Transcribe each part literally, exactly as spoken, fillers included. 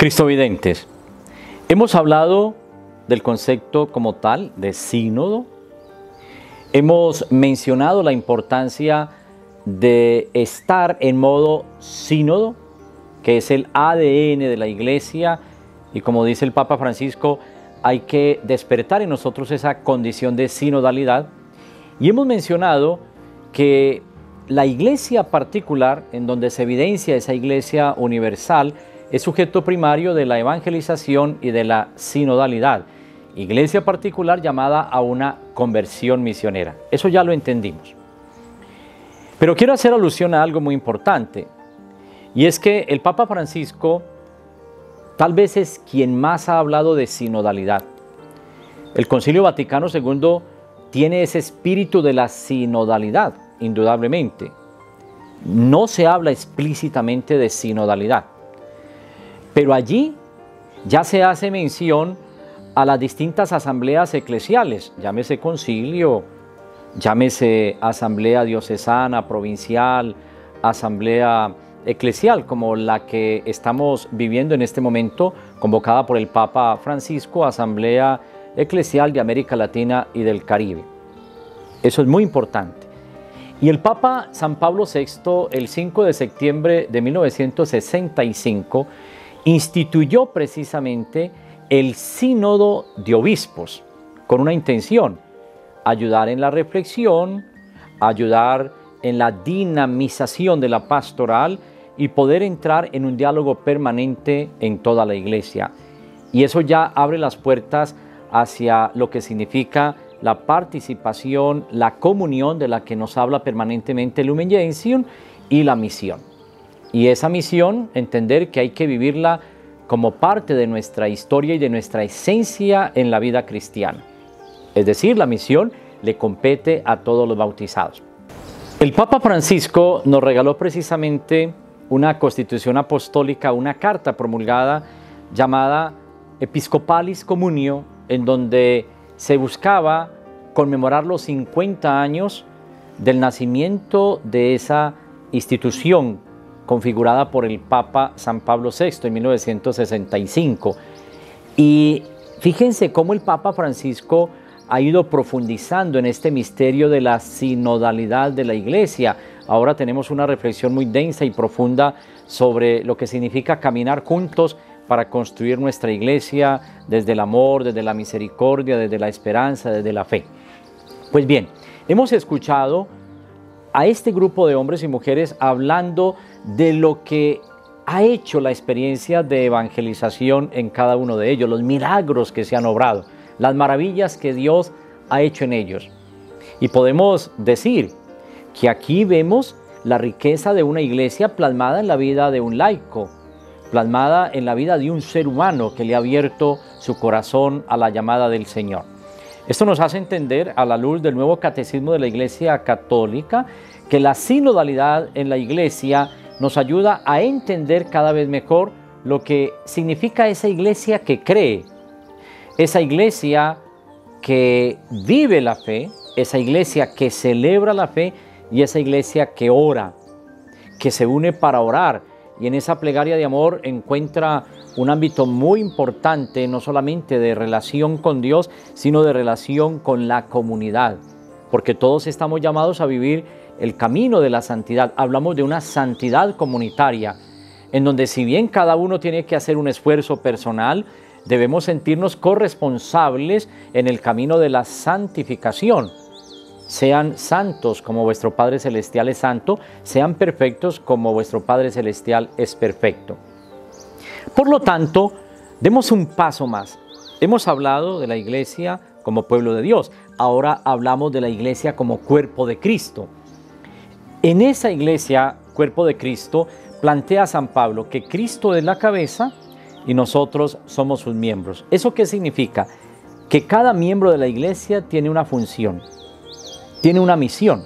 Cristovidentes, hemos hablado del concepto como tal de sínodo, hemos mencionado la importancia de estar en modo sínodo, que es el A D N de la Iglesia, y como dice el Papa Francisco, hay que despertar en nosotros esa condición de sinodalidad, y hemos mencionado que la Iglesia particular, en donde se evidencia esa Iglesia universal, es sujeto primario de la evangelización y de la sinodalidad. Iglesia particular llamada a una conversión misionera. Eso ya lo entendimos. Pero quiero hacer alusión a algo muy importante, y es que el Papa Francisco tal vez es quien más ha hablado de sinodalidad. El Concilio Vaticano segundo tiene ese espíritu de la sinodalidad, indudablemente. No se habla explícitamente de sinodalidad, pero allí ya se hace mención a las distintas asambleas eclesiales, llámese concilio, llámese asamblea diocesana, provincial, asamblea eclesial, como la que estamos viviendo en este momento, convocada por el Papa Francisco, Asamblea Eclesial de América Latina y del Caribe. Eso es muy importante. Y el Papa San Pablo sexto, el cinco de septiembre de mil novecientos sesenta y cinco, instituyó precisamente el Sínodo de Obispos, con una intención: ayudar en la reflexión, ayudar en la dinamización de la pastoral y poder entrar en un diálogo permanente en toda la Iglesia. Y eso ya abre las puertas hacia lo que significa la participación, la comunión de la que nos habla permanentemente Lumen Gentium, y la misión. Y esa misión, entender que hay que vivirla como parte de nuestra historia y de nuestra esencia en la vida cristiana. Es decir, la misión le compete a todos los bautizados. El Papa Francisco nos regaló precisamente una constitución apostólica, una carta promulgada llamada Episcopalis Communio, en donde se buscaba conmemorar los cincuenta años del nacimiento de esa institución configurada por el Papa San Pablo sexto en mil novecientos sesenta y cinco. Y fíjense cómo el Papa Francisco ha ido profundizando en este misterio de la sinodalidad de la Iglesia. Ahora tenemos una reflexión muy densa y profunda sobre lo que significa caminar juntos para construir nuestra Iglesia desde el amor, desde la misericordia, desde la esperanza, desde la fe. Pues bien, hemos escuchado a este grupo de hombres y mujeres hablando de lo que ha hecho la experiencia de evangelización en cada uno de ellos, los milagros que se han obrado, las maravillas que Dios ha hecho en ellos. Y podemos decir que aquí vemos la riqueza de una iglesia plasmada en la vida de un laico, plasmada en la vida de un ser humano que le ha abierto su corazón a la llamada del Señor. Esto nos hace entender, a la luz del nuevo catecismo de la Iglesia Católica, que la sinodalidad en la Iglesia nos ayuda a entender cada vez mejor lo que significa esa iglesia que cree, esa iglesia que vive la fe, esa iglesia que celebra la fe y esa iglesia que ora, que se une para orar, y en esa plegaria de amor encuentra un ámbito muy importante, no solamente de relación con Dios, sino de relación con la comunidad, porque todos estamos llamados a vivir el camino de la santidad. Hablamos de una santidad comunitaria, en donde si bien cada uno tiene que hacer un esfuerzo personal, debemos sentirnos corresponsables en el camino de la santificación. Sean santos como vuestro Padre Celestial es santo, sean perfectos como vuestro Padre Celestial es perfecto. Por lo tanto, demos un paso más. Hemos hablado de la Iglesia como pueblo de Dios, ahora hablamos de la Iglesia como cuerpo de Cristo. En esa Iglesia, cuerpo de Cristo, plantea San Pablo que Cristo es la cabeza y nosotros somos sus miembros. ¿Eso qué significa? Que cada miembro de la Iglesia tiene una función, tiene una misión.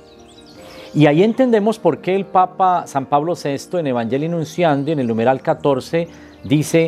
Y ahí entendemos por qué el Papa San Pablo sexto en Evangelii Nuntiandi, en el numeral catorce, dice: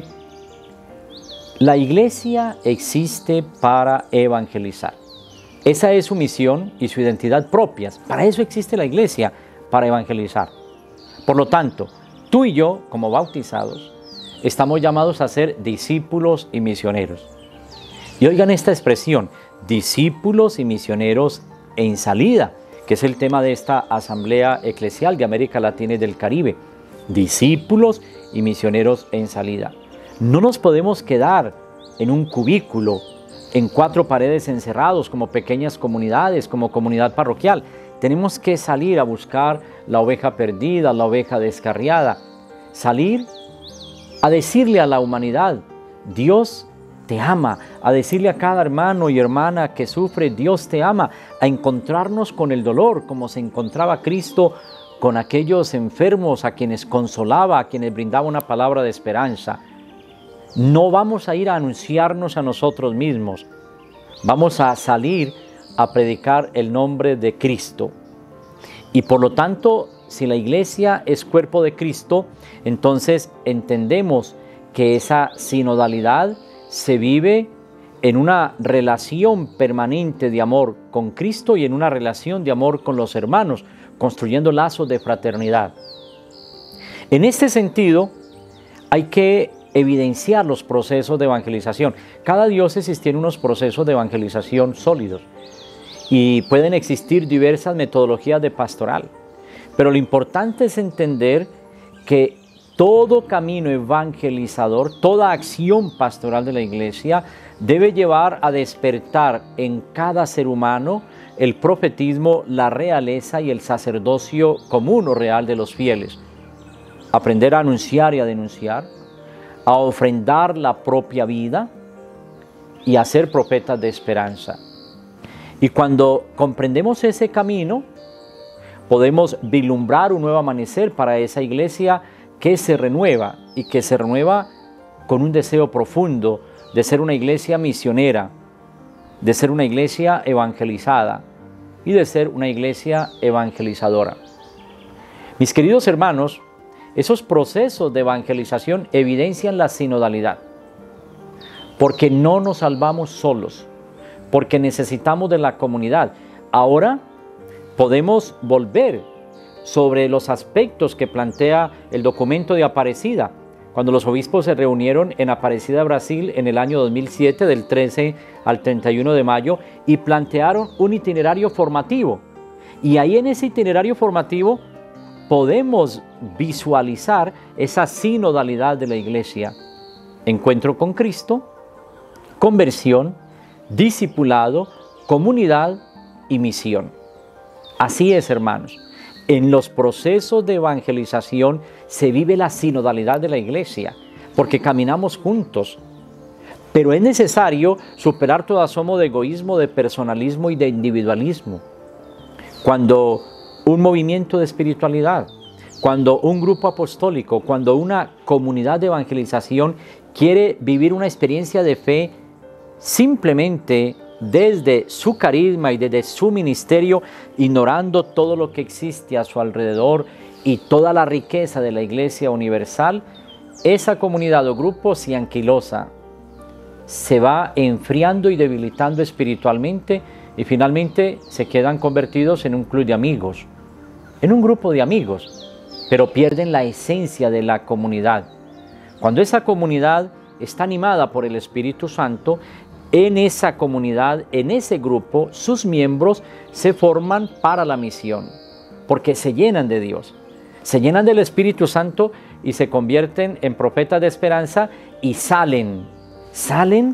la Iglesia existe para evangelizar. Esa es su misión y su identidad propias. Para eso existe la Iglesia, para evangelizar. Por lo tanto, tú y yo, como bautizados, estamos llamados a ser discípulos y misioneros. Y oigan esta expresión, discípulos y misioneros en salida, que es el tema de esta Asamblea Eclesial de América Latina y del Caribe. Discípulos y misioneros en salida. No nos podemos quedar en un cubículo, en cuatro paredes encerrados como pequeñas comunidades, como comunidad parroquial. Tenemos que salir a buscar la oveja perdida, la oveja descarriada. Salir a decirle a la humanidad, Dios te ama, a decirle a cada hermano y hermana que sufre, Dios te ama, a encontrarnos con el dolor como se encontraba Cristo con aquellos enfermos a quienes consolaba, a quienes brindaba una palabra de esperanza. No vamos a ir a anunciarnos a nosotros mismos, vamos a salir a predicar el nombre de Cristo. Y por lo tanto, si la iglesia es cuerpo de Cristo, entonces entendemos que esa sinodalidad se vive en una relación permanente de amor con Cristo y en una relación de amor con los hermanos, construyendo lazos de fraternidad. En este sentido, hay que evidenciar los procesos de evangelización. Cada diócesis tiene unos procesos de evangelización sólidos y pueden existir diversas metodologías de pastoral. Pero lo importante es entender que todo camino evangelizador, toda acción pastoral de la iglesia debe llevar a despertar en cada ser humano el profetismo, la realeza y el sacerdocio común o real de los fieles. Aprender a anunciar y a denunciar, a ofrendar la propia vida y a ser profetas de esperanza. Y cuando comprendemos ese camino, podemos vislumbrar un nuevo amanecer para esa iglesia que se renueva y que se renueva con un deseo profundo de ser una iglesia misionera, de ser una iglesia evangelizada y de ser una iglesia evangelizadora. Mis queridos hermanos, esos procesos de evangelización evidencian la sinodalidad, porque no nos salvamos solos, porque necesitamos de la comunidad. Ahora podemos volver sobre los aspectos que plantea el documento de Aparecida, cuando los obispos se reunieron en Aparecida, Brasil, en el año dos mil siete, del trece al treinta y uno de mayo, y plantearon un itinerario formativo. Y ahí en ese itinerario formativo podemos visualizar esa sinodalidad de la iglesia: encuentro con Cristo, conversión, discipulado, comunidad y misión. Así es, hermanos. En los procesos de evangelización se vive la sinodalidad de la iglesia, porque caminamos juntos. Pero es necesario superar todo asomo de egoísmo, de personalismo y de individualismo. Cuando un movimiento de espiritualidad, cuando un grupo apostólico, cuando una comunidad de evangelización quiere vivir una experiencia de fe simplemente desde su carisma y desde su ministerio, ignorando todo lo que existe a su alrededor y toda la riqueza de la Iglesia universal, esa comunidad o grupo se anquilosa, se va enfriando y debilitando espiritualmente y finalmente se quedan convertidos en un club de amigos, en un grupo de amigos, pero pierden la esencia de la comunidad. Cuando esa comunidad está animada por el Espíritu Santo, en esa comunidad, en ese grupo, sus miembros se forman para la misión, porque se llenan de Dios, se llenan del Espíritu Santo y se convierten en profetas de esperanza y salen, salen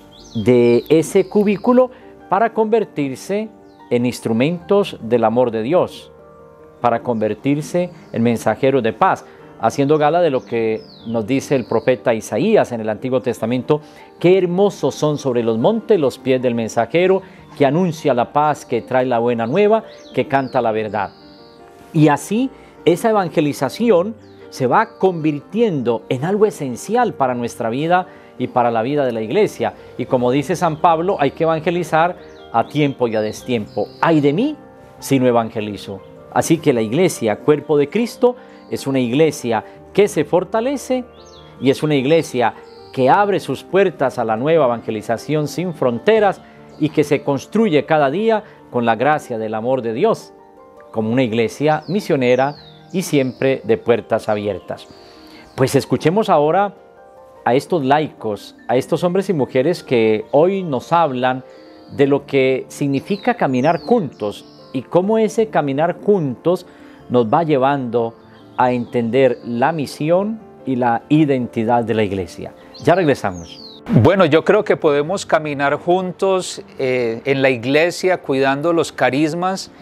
de ese cubículo para convertirse en instrumentos del amor de Dios, para convertirse en mensajeros de paz, haciendo gala de lo que nos dice el profeta Isaías en el Antiguo Testamento: qué hermosos son sobre los montes los pies del mensajero, que anuncia la paz, que trae la buena nueva, que canta la verdad. Y así esa evangelización se va convirtiendo en algo esencial para nuestra vida y para la vida de la iglesia. Y como dice San Pablo, hay que evangelizar a tiempo y a destiempo. ¡Ay de mí si no evangelizo! Así que la iglesia, cuerpo de Cristo, es una iglesia que se fortalece y es una iglesia que abre sus puertas a la nueva evangelización sin fronteras y que se construye cada día con la gracia del amor de Dios, como una iglesia misionera y siempre de puertas abiertas. Pues escuchemos ahora a estos laicos, a estos hombres y mujeres que hoy nos hablan de lo que significa caminar juntos y cómo ese caminar juntos nos va llevando a entender la misión y la identidad de la Iglesia. Ya regresamos. Bueno, yo creo que podemos caminar juntos eh, en la Iglesia cuidando los carismas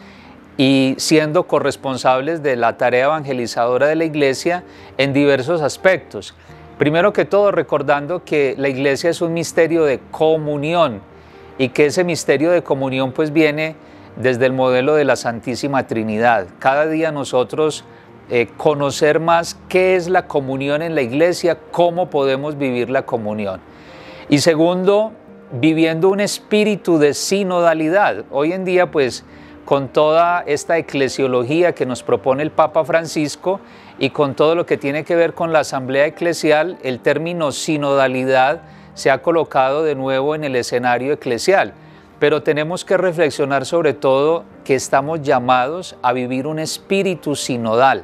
y siendo corresponsables de la tarea evangelizadora de la Iglesia en diversos aspectos. Primero que todo, recordando que la Iglesia es un misterio de comunión y que ese misterio de comunión pues viene desde el modelo de la Santísima Trinidad. Cada día nosotros eh, conocer más qué es la comunión en la Iglesia, cómo podemos vivir la comunión. Y segundo, viviendo un espíritu de sinodalidad. Hoy en día pues con toda esta eclesiología que nos propone el Papa Francisco y con todo lo que tiene que ver con la asamblea eclesial, el término sinodalidad se ha colocado de nuevo en el escenario eclesial. Pero tenemos que reflexionar sobre todo que estamos llamados a vivir un espíritu sinodal.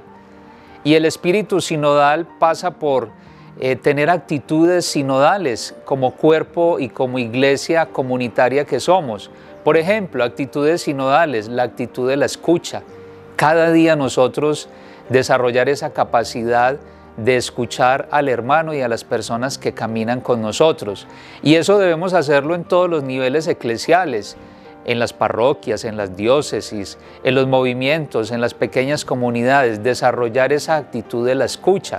Y el espíritu sinodal pasa por eh, tener actitudes sinodales como cuerpo y como iglesia comunitaria que somos. Por ejemplo, actitudes sinodales, la actitud de la escucha. Cada día nosotros desarrollar esa capacidad de escuchar al hermano y a las personas que caminan con nosotros. Y eso debemos hacerlo en todos los niveles eclesiales, en las parroquias, en las diócesis, en los movimientos, en las pequeñas comunidades, desarrollar esa actitud de la escucha.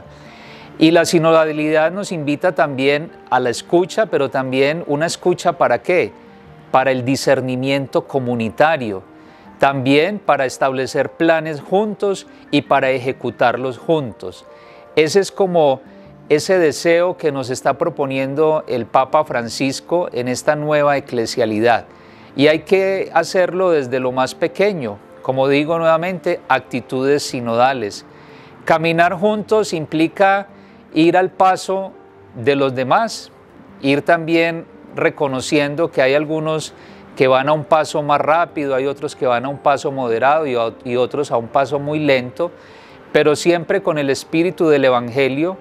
Y la sinodalidad nos invita también a la escucha, pero también una escucha ¿para qué? Para el discernimiento comunitario, también para establecer planes juntos y para ejecutarlos juntos. Ese es como ese deseo que nos está proponiendo el Papa Francisco en esta nueva eclesialidad. Y hay que hacerlo desde lo más pequeño, como digo nuevamente, actitudes sinodales. Caminar juntos implica ir al paso de los demás, ir también reconociendo que hay algunos que van a un paso más rápido, hay otros que van a un paso moderado y, y otros a un paso muy lento, pero siempre con el espíritu del Evangelio,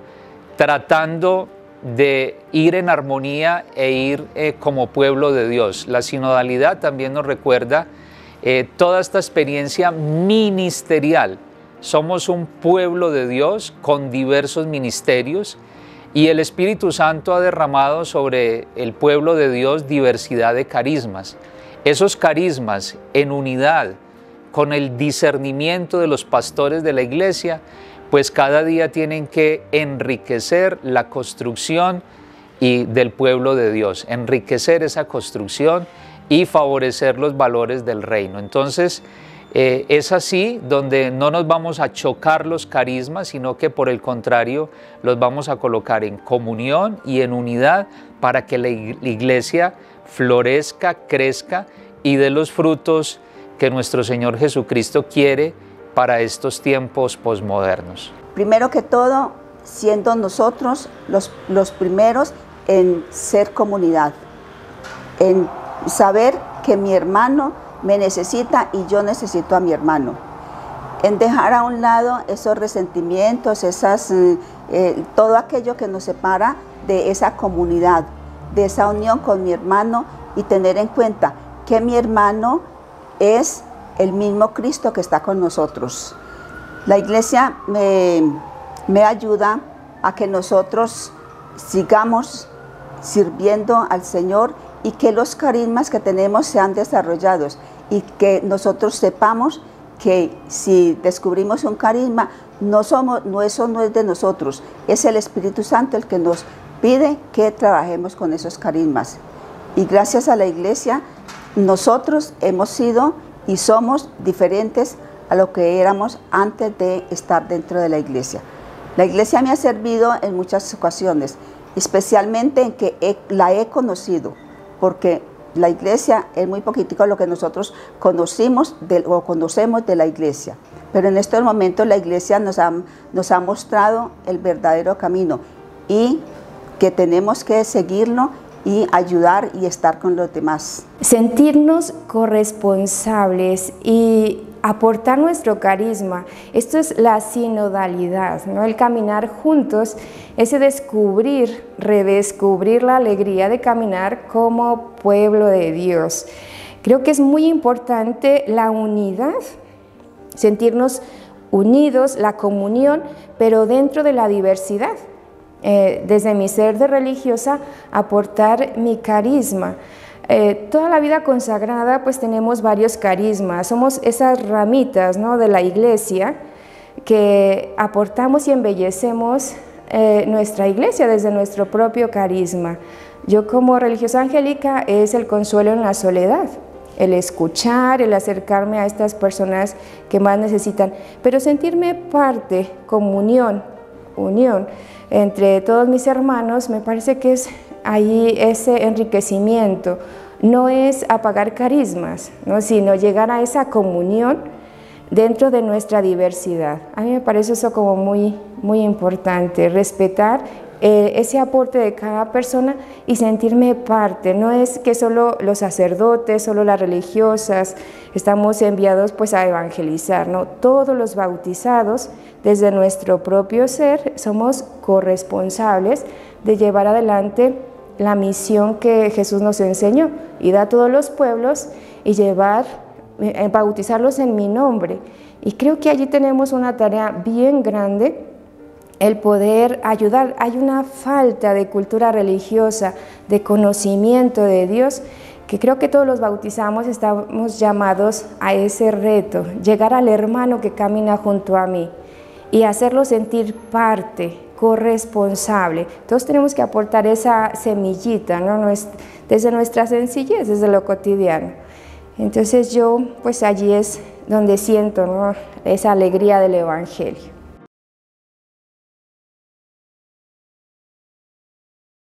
tratando de ir en armonía e ir eh, como pueblo de Dios. La sinodalidad también nos recuerda eh, toda esta experiencia ministerial. Somos un pueblo de Dios con diversos ministerios y el Espíritu Santo ha derramado sobre el pueblo de Dios diversidad de carismas. Esos carismas en unidad, con el discernimiento de los pastores de la Iglesia, pues cada día tienen que enriquecer la construcción y del pueblo de Dios, enriquecer esa construcción y favorecer los valores del reino. Entonces, eh, es así donde no nos vamos a chocar los carismas, sino que por el contrario los vamos a colocar en comunión y en unidad para que la Iglesia florezca, crezca y dé los frutos que nuestro Señor Jesucristo quiere para estos tiempos posmodernos. Primero que todo, siendo nosotros los, los primeros en ser comunidad, en saber que mi hermano me necesita y yo necesito a mi hermano, en dejar a un lado esos resentimientos, esas, eh, todo aquello que nos separa de esa comunidad, de esa unión con mi hermano y tener en cuenta que mi hermano es el mismo Cristo que está con nosotros. La Iglesia me, me ayuda a que nosotros sigamos sirviendo al Señor y que los carismas que tenemos sean desarrollados y que nosotros sepamos que si descubrimos un carisma, no somos, no, eso no es de nosotros, es el Espíritu Santo el que nos pide que trabajemos con esos carismas. Y gracias a la Iglesia, nosotros hemos sido y somos diferentes a lo que éramos antes de estar dentro de la Iglesia. La Iglesia me ha servido en muchas ocasiones, especialmente en que he, la he conocido, porque la Iglesia es muy poquitico lo que nosotros conocimos de, o conocemos de la Iglesia. Pero en estos momentos la Iglesia nos ha, nos ha mostrado el verdadero camino y que tenemos que seguirlo y ayudar y estar con los demás. Sentirnos corresponsables y aportar nuestro carisma. Esto es la sinodalidad, ¿no? El caminar juntos, ese descubrir, redescubrir la alegría de caminar como pueblo de Dios. Creo que es muy importante la unidad, sentirnos unidos, la comunión, pero dentro de la diversidad. Eh, desde mi ser de religiosa, aportar mi carisma. Eh, toda la vida consagrada pues tenemos varios carismas, somos esas ramitas, ¿no?, de la iglesia que aportamos y embellecemos eh, nuestra iglesia desde nuestro propio carisma. Yo como religiosa angélica es el consuelo en la soledad, el escuchar, el acercarme a estas personas que más necesitan, pero sentirme parte, comunión, unión entre todos mis hermanos, me parece que es ahí ese enriquecimiento. No es apagar carismas, ¿no?, sino llegar a esa comunión dentro de nuestra diversidad. A mí me parece eso como muy, muy importante, respetar eh, ese aporte de cada persona y sentirme parte. No es que solo los sacerdotes, solo las religiosas estamos enviados pues a evangelizar, ¿no? Todos los bautizados, desde nuestro propio ser, somos corresponsables de llevar adelante la misión que Jesús nos enseñó, ir a todos los pueblos y llevar, eh, bautizarlos en mi nombre. Y creo que allí tenemos una tarea bien grande, el poder ayudar. Hay una falta de cultura religiosa, de conocimiento de Dios, que creo que todos los bautizados estamos llamados a ese reto, llegar al hermano que camina junto a mí y hacerlo sentir parte, corresponsable. Todos tenemos que aportar esa semillita, ¿no?, desde nuestra sencillez, desde lo cotidiano. Entonces yo, pues allí es donde siento, ¿no?, esa alegría del Evangelio.